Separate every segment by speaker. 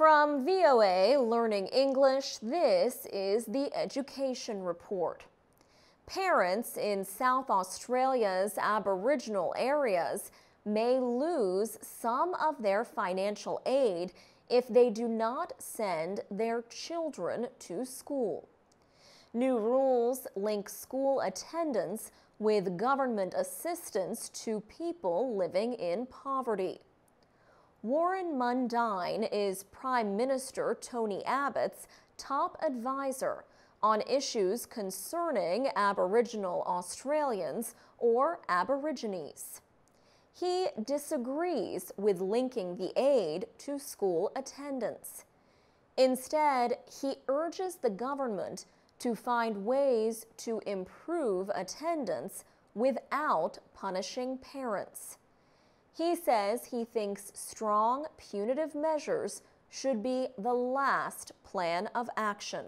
Speaker 1: From VOA Learning English, this is the Education Report. Parents in South Australia's Aboriginal areas may lose some of their financial aid if they do not send their children to school. New rules link school attendance with government assistance to people living in poverty. Warren Mundine is Prime Minister Tony Abbott's top advisor on issues concerning Aboriginal Australians or Aborigines. He disagrees with linking the aid to school attendance. Instead, he urges the government to find ways to improve attendance without punishing parents. He says he thinks strong punitive measures should be the last plan of action.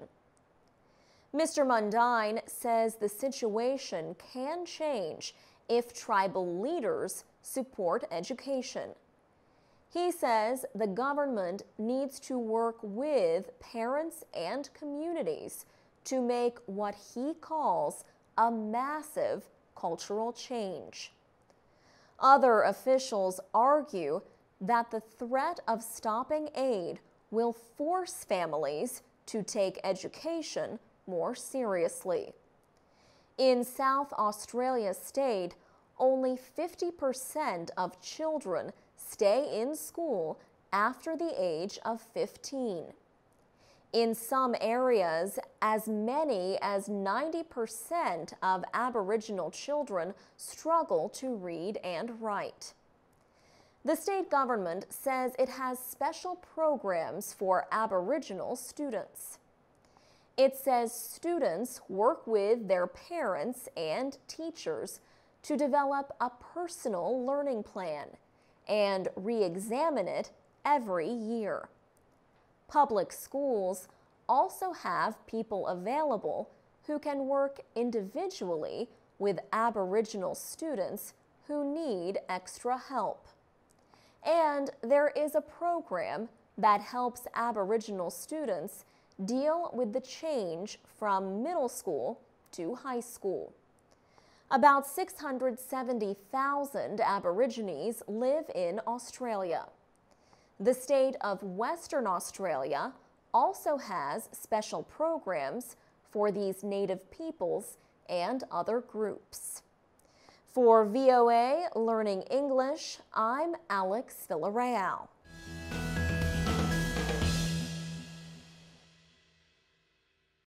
Speaker 1: Mr. Mundine says the situation can change if tribal leaders support education. He says the government needs to work with parents and communities to make what he calls a massive cultural change. Other officials argue that the threat of stopping aid will force families to take education more seriously. In South Australia State, only 50% of children stay in school after the age of 15. In some areas, as many as 90% of Aboriginal children struggle to read and write. The state government says it has special programs for Aboriginal students. It says students work with their parents and teachers to develop a personal learning plan and re-examine it every year. Public schools also have people available who can work individually with Aboriginal students who need extra help. And there is a program that helps Aboriginal students deal with the change from middle school to high school. About 670,000 Aborigines live in Australia. The state of Western Australia also has special programs for these native peoples and other groups. For VOA Learning English, I'm Alex Villarreal.